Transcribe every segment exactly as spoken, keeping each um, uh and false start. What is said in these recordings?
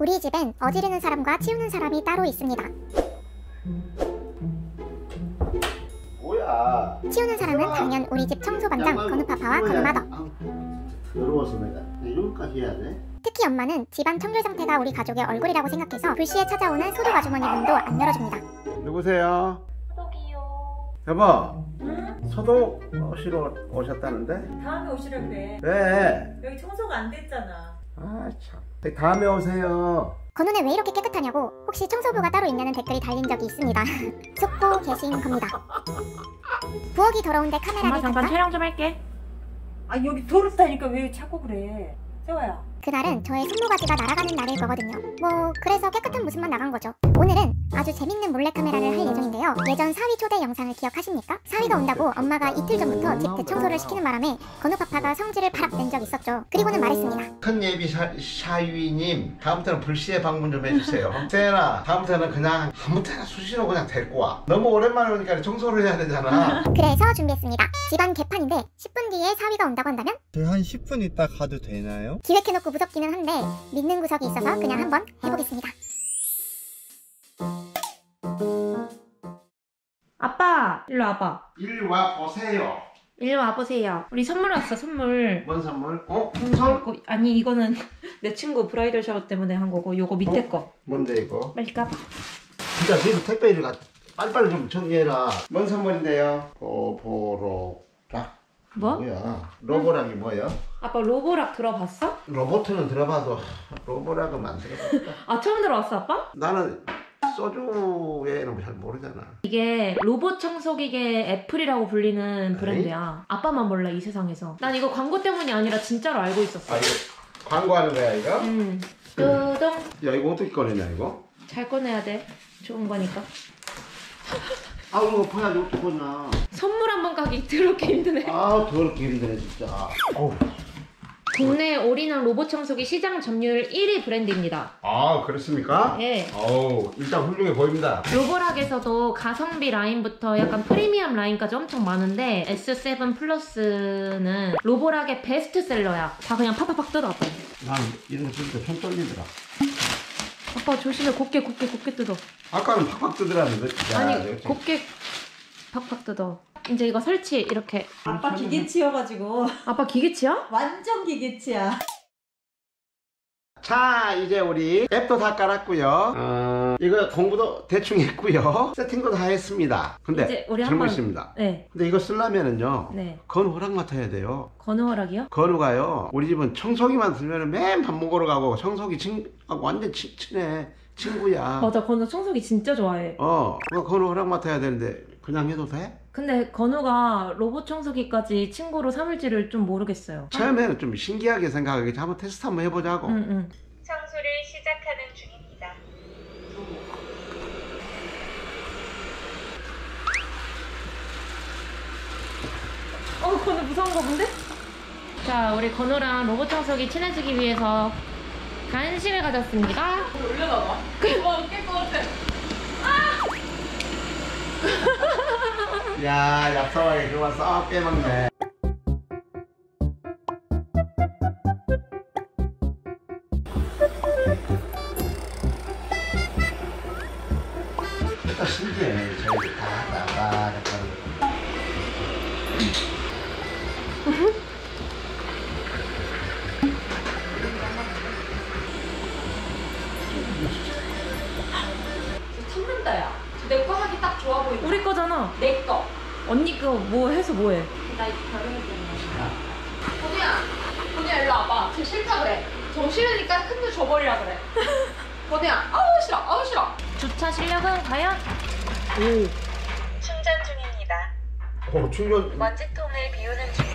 우리 집엔 어지르는 사람과 치우는 사람이 따로 있습니다. 뭐야? 치우는 사람은 당연 우리 집 청소반장 건우파파와 건우마더. 더러워서 내가 이런까지 해야 돼? 특히 엄마는 집안 청결 상태가 우리 가족의 얼굴이라고 생각해서 불시에 찾아오는 소독 아주머니 문도 안 열어줍니다. 누구세요? 소독이요. 여보, 응? 소독 오시러 오셨다는데? 다음에 오시라 그래. 왜? 여기 청소가 안 됐잖아. 아 참. 다음에 오세요. 건우네 왜 이렇게 깨끗하냐고 혹시 청소부가 따로 있냐는 댓글이 달린 적이 있습니다. 속고 계신 겁니다. 부엌이 더러운데 카메라를 엄마 잠깐 켰다? 촬영 좀 할게. 아 여기 더럽다니까 왜 자꾸 그래. 세화야. 그날은 저의 손모가지가 날아가는 날일 거거든요. 뭐 그래서 깨끗한 모습만 나간 거죠. 오늘은 아주 재밌는 몰래카메라를 할 예정인데요. 예전 사위 초대 영상을 기억하십니까? 사위가 온다고 엄마가 이틀 전부터 집 대청소를 시키는 바람에 건우파파가 성질을 바락 낸 적 있었죠. 그리고는 말했습니다. 큰 예비 사, 사위님, 다음부터는 불시에 방문 좀 해주세요. 세연아, 다음부터는 그냥 아무 때나 수시로 그냥 데리고 와. 너무 오랜만에 오니까 청소를 해야 되잖아. 그래서 준비했습니다. 집안 개판인데 십 분 뒤에 사위가 온다고 한다면? 한 십 분 있다 가도 되나요? 기획해놓고 무섭기는 한데 믿는 구석이 있어서 그냥 한번 해보겠습니다. 아빠 일로 와봐. 이리 와 보세요. 일로 와보세요. 우리 선물 왔어. 선물. 뭔 선물? 어? 풍선? 이거, 아니 이거는 내 친구 브라이덜 샤워 때문에 한 거고 요거 밑에 어? 거. 뭔데 이거? 빨리 까봐. 진짜 너희도 택배 일을 가 빨리빨리 좀 정리해라. 뭔 선물인데요? 로보로락. 뭐? 뭐야? 로보락이 뭐야? 아빠 로보락 들어봤어? 로보트는 들어봐도 로보락은 안 들어봤다. 아 처음 들어봤어 아빠? 나는 소주의 이름 잘 모르잖아. 이게 로봇 청소기계 애플이라고 불리는 브랜드야. 아빠만 몰라 이 세상에서. 난 이거 광고 때문이 아니라 진짜로 알고 있었어. 아 이거 광고하는 거야 이거? 응. 뚜둥. 야 이거 어떻게 꺼내냐 이거? 잘 꺼내야 돼. 좋은 거니까. 아 이거 봐야지 어떻게 꺼냐. 선물 한 번 가기 더럽게 힘드네. 아 더럽게 힘드네 진짜. 어우. 국내 올인원 로봇 청소기 시장 점유율 일 위 브랜드입니다. 아 그렇습니까? 네. 어우 일단 훌륭해 보입니다. 로보락에서도 가성비 라인부터 약간 프리미엄 라인까지 엄청 많은데 에스 세븐 플러스는 로보락의 베스트셀러야. 다 그냥 팍팍팍 뜯어 아빠. 난 이런 거 쓸 때 손 떨리더라. 아빠 조심해. 곱게 곱게 곱게 뜯어. 아까는 팍팍 뜯으라는데. 야, 아니 역시. 곱게 팍팍 뜯어. 이제 이거 설치 이렇게. 아빠 기계치여가지고 아빠 기계치야? 완전 기계치야. 자 이제 우리 앱도 다 깔았고요. 어, 이거 공부도 대충 했고요. 세팅도 다 했습니다. 근데 이제 우리 질문 한번- 있습니다. 네. 근데 이거 쓰려면은요. 네. 건우 허락 맡아야 돼요. 건우 허락이요? 건우가요. 우리 집은 청소기만 들면은 맨 밥 먹으러 가고 청소기 친하고 완전 친, 친해. 친구야. 맞아. 건우 청소기 진짜 좋아해. 어. 그거 건우 허락 맡아야 되는데 그냥 해도 돼? 근데 건우가 로봇 청소기까지 친구로 삼을지를 좀 모르겠어요. 처음에는 좀 신기하게 생각하겠지. 한번 테스트 한번 해보자고. 응, 응. 청소를 시작하는 중입니다. 어, 건우 무서운 거 본데? 자, 우리 건우랑 로봇 청소기 친해지기 위해서 간식을 가졌습니다. 올려봐봐. 그거 깰것 같아. 야, 얍삽하게 그만 싹 빼먹네. 진짜 신기해. 저희 다 나가 약간. 참는다 야. 내 거 하기 딱 좋아 보인다. 우리 거잖아. 내 거. 언니 거 뭐 해서 뭐해? 나 이거 결혼했잖아. 건우야, 건우야 일로 와봐. 쟤 싫다 그래. 저 싫으니까 큰 거 줘버리라 그래. 건우야, 아우 싫어, 아우 싫어. 주차 실력은 과연? 오. 충전 중입니다. 어, 충전. 먼지통을 비우는 중.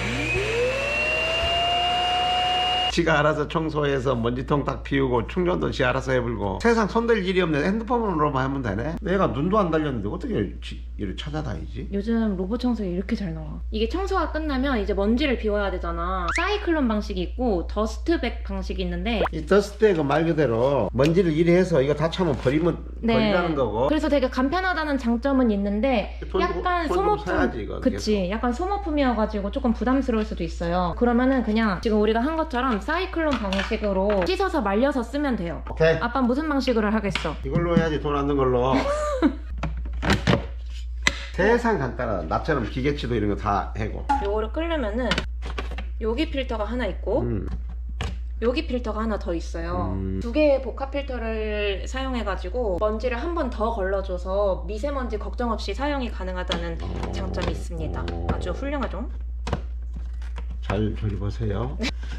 지가 알아서 청소해서 먼지통 딱 비우고 충전도 지 알아서 해불고 세상 손댈 일이 없네. 핸드폰으로만 하면 되네. 내가 눈도 안 달렸는데 어떻게 이를 찾아다니지? 요즘 로봇 청소기 이렇게 잘 나와. 이게 청소가 끝나면 이제 먼지를 비워야 되잖아. 사이클론 방식이 있고 더스트백 방식이 있는데 이 더스트가 말 그대로 먼지를 이리 해서 이거 다 차면 버리면 네. 버리라는 거고. 그래서 되게 간편하다는 장점은 있는데 돈 주고- 약간 돈 주고 소모품 사야지, 이거 그치 계속. 약간 소모품이어가지고 조금 부담스러울 수도 있어요. 그러면은 그냥 지금 우리가 한 것처럼 사이클론 방식으로 씻어서 말려서 쓰면 돼요. 오케이. 아빠 무슨 방식으로 하겠어? 이걸로 해야지 돈 안 든 걸로. 세상 간단하다. 나처럼 기계치도 이런 거 다 해고. 요거를 끓으면은 여기 필터가 하나 있고 음. 여기 필터가 하나 더 있어요. 음. 두 개의 복합 필터를 사용해가지고 먼지를 한 번 더 걸러줘서 미세먼지 걱정 없이 사용이 가능하다는 장점이 있습니다. 아주 훌륭하죠? 잘 조립하세요.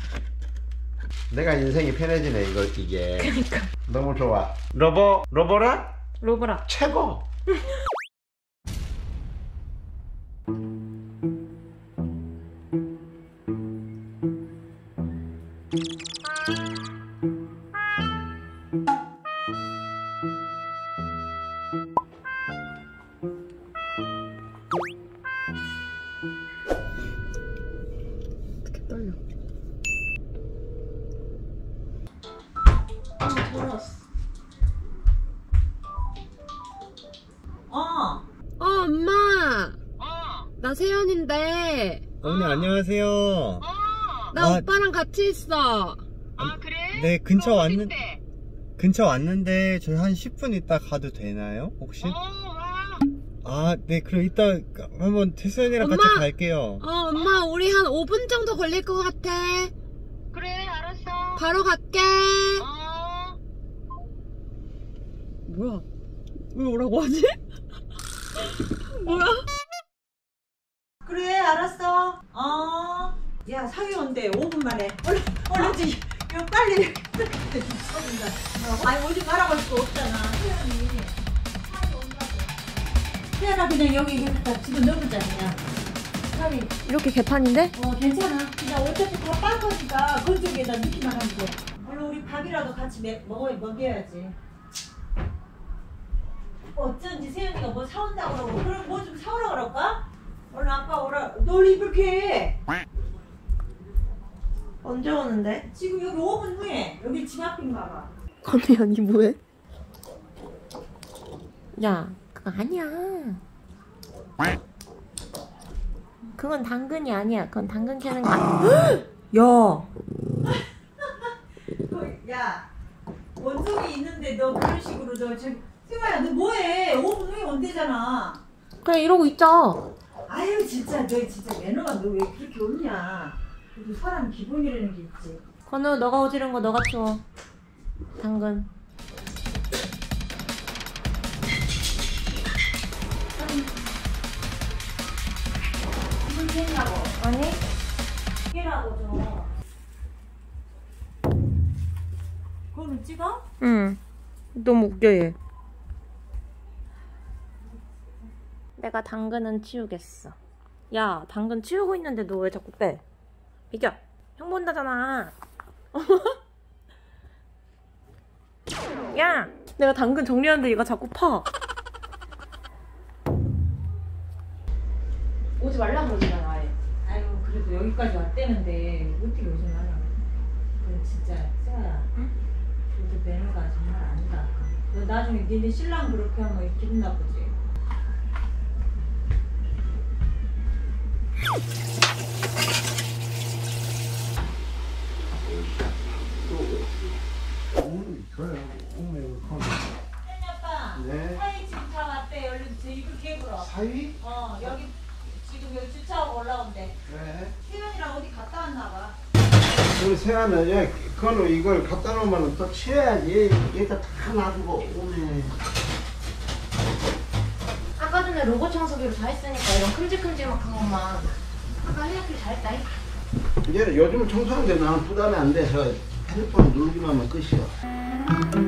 내가 인생이 편해지네 이거 이게. 그러니까. 너무 좋아. 로보 로보라 로브라. 최고. 어떻게 떨려? 아, 더러웠어. 어. 어, 엄마. 어. 나 세연인데. 어머니 안녕하세요. 어. 나 아, 오빠랑 같이 있어. 아, 그래? 네, 근처 너 왔는 어딘데? 근처 왔는데 저희 한 십 분 있다 가도 되나요? 혹시? 어, 와. 아, 네, 그럼 이따 한번 태수연이랑 같이 엄마! 갈게요. 어, 엄마, 우리 한 오 분 정도 걸릴 것 같아. 그래, 알았어. 바로 갈게. 어. 뭐야? 왜 오라고 하지? 뭐야? 그래 알았어. 어. 야 사위 온대 오 분 만에. 얼른 얼른 지 이거 빨리. 아니 오지 말라고 할 수가 없잖아. 태연이. 태연아 그냥 여기 이렇게 집어 넣어보자 그냥. 사위. 이렇게 개판인데? 어 괜찮아. 그냥 어차피 다 빤 거니까 그쪽에다 넣기만 하면 돼. 얼른 우리 밥이라도 같이 매, 먹어 먹여야지. 어쩐지 세연이가 뭐 사온다고 그러고 그럼 뭐 좀 사오라 그럴까? 얼른 아빠 오라. 널 이렇게 해. 언제 오는데? 지금 여기 오 분 후에 여기 집 앞인가 봐. 건우야, 니 뭐해? 야, 그거 아니야. 그건 당근이 아니야. 그건 당근 캐는 거 아니야. 야! 그, 야, 원숭이 있는데 너 그런 식으로 저 지금 세화야 너 뭐해? 오 분 후에 온대잖아. 그냥 이러고 있자. 아유 진짜 너 진짜 매너가 너 왜 그렇게 없냐? 그래도 사람 기본이라는 게 있지. 건우, 너가 오지른 거 너가 치워. 당근. 이걸 캐냐고. 아니? 캐라고 좀. 그거는 찍어? 응. 너무 웃겨, 얘. 내가 당근은 치우겠어. 야, 당근 치우고 있는데 너 왜 자꾸 빼? 이겨. 형 본다잖아. 야! 내가 당근 정리하는데 얘가 자꾸 파. 오지 말라고 그러잖아, 아예. 아이고 그래도 여기까지 왔대는데 어떻게 오지 마냐. 그건 진짜 세아야. 응? 그래도 매너가 정말 아니다. 너 나중에 니네 신랑 그렇게 하면 기분 나쁘지. 혜니 아빠. 네. 사이 지금 다 왔대. 얼른 저 이불 개불어. 사위? 어 여기 지금 여기 주차하고 올라온대. 그래. 태연이랑 어디 갔다 왔나 봐. 우리 세아는 야, 그거는 이걸 갖다 놓으면 또 치워야지. 얘가 다 놔두고 오네. 아까 전에 로봇 청소기로 다 했으니까 이런 큼직큼직한 것만 아까 해놓길 잘했다. 이제는 요즘 청소하는데 나는 부담이 안 돼서 핸드폰 누르기만 하면 끝이야.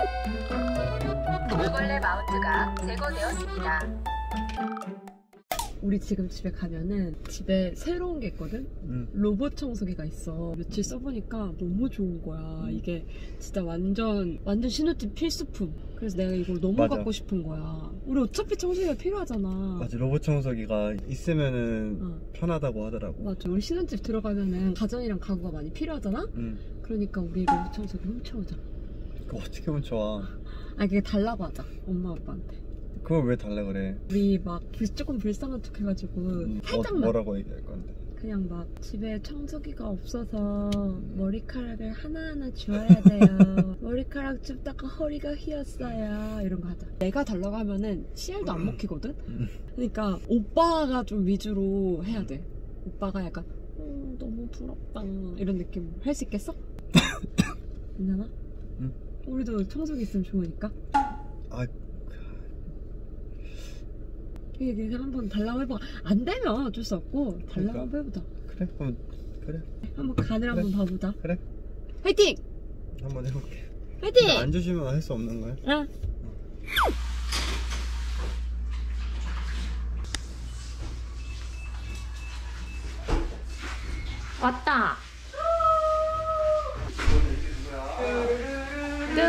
물걸레 마운트가 제거되었습니다. 우리 지금 집에 가면은 집에 새로운 게 있거든? 응. 로봇 청소기가 있어. 며칠 써보니까 너무 좋은 거야. 음. 이게 진짜 완전 완전 신혼집 필수품. 그래서 내가 이걸 너무 맞아. 갖고 싶은 거야. 우리 어차피 청소기가 필요하잖아. 맞아, 로봇 청소기가 있으면은 어. 편하다고 하더라고. 맞아. 우리 신혼집 들어가면은 가전이랑 가구가 많이 필요하잖아? 응. 그러니까 우리 로봇 청소기 훔쳐오자. 그거 어떻게 보면 좋아. 아, 그게 달라고 하자. 엄마 아빠한테. 그걸 왜 달라 그래? 우리 막 불- 조금 불쌍한 척 해가지고 음, 어, 살짝만 뭐라고 얘기할 건데? 그냥 막 집에 청소기가 없어서 머리카락을 하나하나 주워야 돼요. 머리카락 줍다가 허리가 휘었어요. 이런 거 하자. 내가 달라고 하면은 씨알도 안 먹히거든? 그러니까 오빠가 좀 위주로 해야 돼. 오빠가 약간 음, 너무 부럽다 이런 느낌 할 수 있겠어? 괜찮아? 응. 우리도 청소기 있으면 좋으니까. 아, 이게 한번 달라고 해봐. 안 되면 어쩔 수 없고 달라고 그러니까. 한번 해보자. 그래? 그럼 그래. 한번 간을 그래. 한번 봐보자. 그래. 화이팅! 한번 해볼게. 화이팅! 안 주시면 할 수 없는 거야? 응. 왔다. 뚜.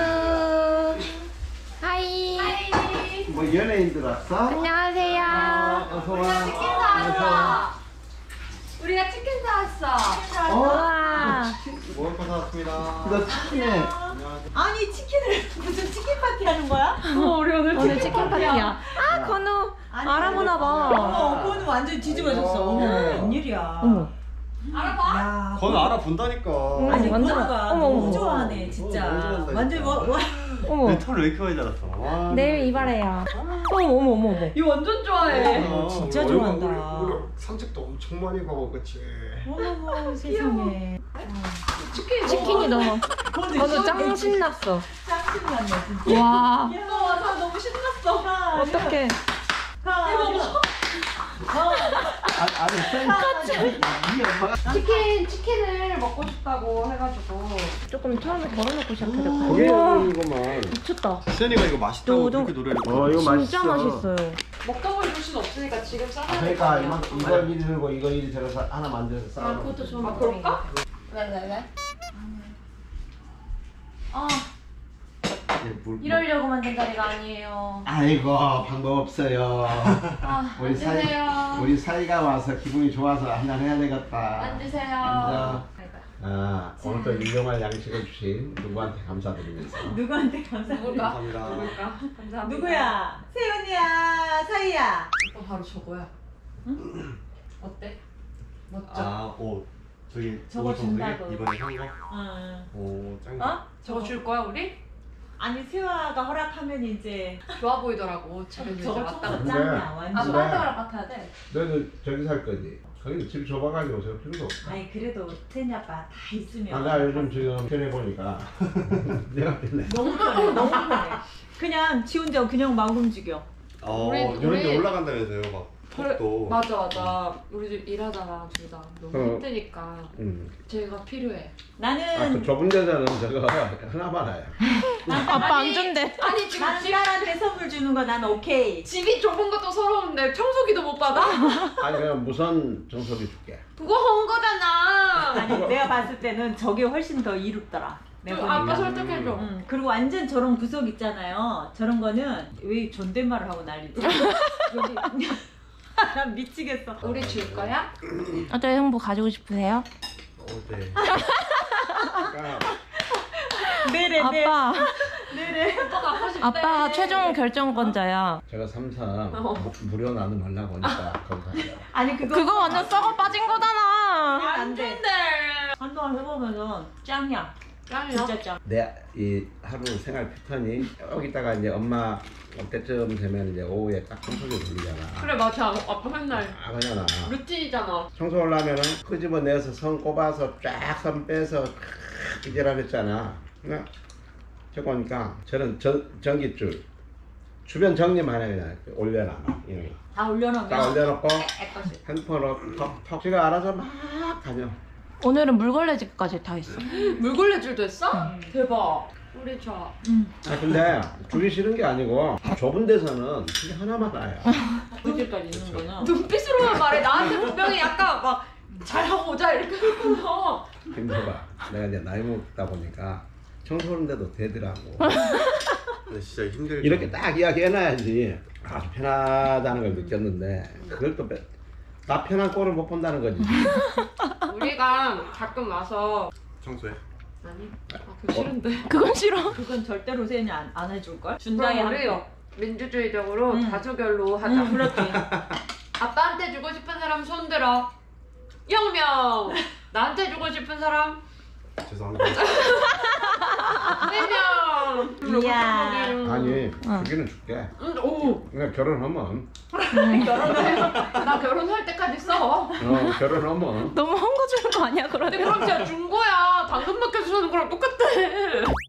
하이. 뭐 연예인들 왔어? 안녕하세요. 어서 와. 사왔어. 우리가 치킨 사왔어. 우와. 먹을 거 사왔습니다. 너 치킨에 아니 치킨을 무슨 치킨 파티 하는 거야? 어, 우리 오늘 오늘 치킨 파티야. 아, 건우 알아보나 봐. 어머 그거는 완전 뒤집어졌어. 어머 웬일이야. 어머. 알아봐. 야, 건 알아본다니까. 아니 완전- 건우가 어머, 너무 어머. 좋아하네 진짜. 어, 너무 좋아한다니까. 완전 뭐, 뭐. 어머. 털을 왜 이렇게 많이 자랐어? 와. 내일 이발해요. 어머, 어머, 어머, 어머. 이 완전 좋아해. 어, 진짜 우리 좋아한다. 우리, 우리 산책도 엄청 많이 가고 그치? 어머머 세상에. 치킨. 치킨이 너무. 건우 건우 짱 신났어. 짱 신났네 진짜. 와. 야, 나 너무 신났어. 어떡해. 아니 아니 이 엄마가 치킨, 치킨을 먹고 싶다고 해가지고. 조금 처음에 덜어놓고 시작해야 될 그게 것 같아. 이거만. 미쳤다. 세연이가 이거 맛있다고 노동- 그렇게 노래를 어 이거 맛있어. 진짜 맛있어요. 먹다 보니 줄 수는 없으니까 지금 싸는 그러니까 이만 이거 이리 들고 이거 이리 들어서 하나 만들어서 싸. 아, 그것도 좋은 아, 그럴까? 왜, 왜, 왜? 아, 물, 이러려고 만든 자리가 아니에요. 아이고 방법 없어요. 아, 우리 사이 앉으세요. 우리 사이가 와서 기분이 좋아서 한잔 해야 되겠다. 앉으세요. 앉아. 아 오늘도 유용한 양식을 주신 누구한테 감사드리면서. 누구한테 감사합니다. 누굴까? 감사합니다. 누굴까? 감사합니다. 누구야? 세연이야, 사이야. 오빠 바로 저거야. 응? 어때? 멋져? 아, 오, 저기 저거 옷 정수기? 준다고. 이번에 산 거? 응. 오, 짱. 어? 저거 줄 거야 우리? 아니 세화가 허락하면 이제 좋아 보이더라고. 집에 이제 저거 왔다 청소 갔다. 짱이야 근데- 아, 완전. 그래. 빠져라 같아야 돼. 너는 저기 살 거지? 거기 집 좁아가지고 저 필요도 없어. 아니 그래도 세니 아빠 다 있으면. 아, 나 요즘 지금 편해 보니까 내가 편해. 너무 편해, 너무 편해. 그냥 지 혼자 그냥 막 움직여. 어, 우리- 이런 데 우리- 올라간다면서요, 막. 그래, 또. 맞아 맞아. 우리 집 일하잖아 둘 다. 너무 어. 힘드니까 응. 제가 필요해. 나는 아, 그 좁은 데서는 저거 하나만 해요. 아빠 안 준대. 아니 지금 나는 집, 딸한테 선물 주는 거 난 오케이. 집이 좁은 것도 서러운데 청소기도 못 받아? 아니 그냥 무선 청소기 줄게. 그거 헌 거잖아. 아니 내가 봤을 때는 저게 훨씬 더 이롭더라. 내가 좀 보니까. 아빠 설득해줘. 응, 그리고 완전 저런 구석 있잖아요. 저런 거는 왜 존댓말을 하고 난리지? 여기 난 미치겠어. 우리 줄 거야? 어떤 형부 가지고 싶으세요? 어제. 그러니까 네네 네. 아빠, 네네. 오빠가 하고 싶대. 아빠 최종 결정권자야. 제가 삼삼 어. 무료 나눔하려고 하니까 거기서 아니 그거 그거 완전 썩어 빠진 거잖아. 안 된대. 한동안 해보면은 짱이야. 짱이야. 진짜 짱. 내 이 하루 생활 패턴이 여기다가 이제 엄마 올 때쯤 되면 이제 오후에 딱 청소기 돌리잖아. 그래 맞아. 아빠 맨날 아 그잖아. 루틴이잖아. 청소 하려면은 끄집어내서 선 꼽아서 쫙 선 빼서 이제라 했잖아. 그냥 저거니까 저는 전 전기줄 주변 정리만 해 그냥 올려놔 이런 거. 다 올려놓으면. 딱 올려놓고 애까지. 핸드폰으로 톡톡 지가 알아서 막 다녀. 오늘은 물걸레 집까지 다 했어. 물걸레 줄도 했어? 대박. 우리 저. 아 근데 주기 싫은 게 아니고 좁은 데서는 그게 하나만 나요. 그때까지 있는 거는 눈빛으로만 말해. 나한테 분명히 약간 막 잘하고 오자 이렇게 했구나. 힘들어봐. 내가 이제 나이 먹다 보니까 청소하는데도 되더라고. 근데 진짜 힘들죠. 이렇게 딱 이야기해놔야지 아주 편하다는 걸 느꼈는데 그걸 또 나 편한 꼴을 못 본다는 거지. 우리가 가끔 와서 청소해. 아니, 아, 그거 싫은데. 그건 싫어. 그건 절대로 세연이 안, 안 해줄걸? 준다에 그럼 우리 한 민주주의적으로 응. 다수결로 하자. 응, 그렇지. 아빠한테 주고 싶은 사람 손 들어. 영명. 나한테 주고 싶은 사람 죄송합니다. 네 명. 이야. 아니 주기는 줄게. 응, 오. 그러니까 결혼하면 결혼해. 나 결혼할 때까지 써. 어 결혼하면 너무 헝거 주는 거 아니야, 그러면? 근데 그럼 진짜 준 거야. 당근 마켓에서 사는 거랑 똑같아.